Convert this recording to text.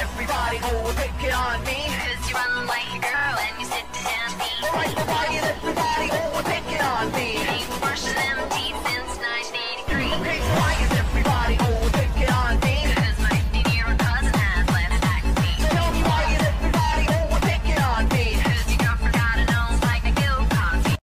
everybody, oh, take it on me. Cause you run like a girl and you sit to down beat. Alright, everybody, oh, take it on me. Ain't worse than them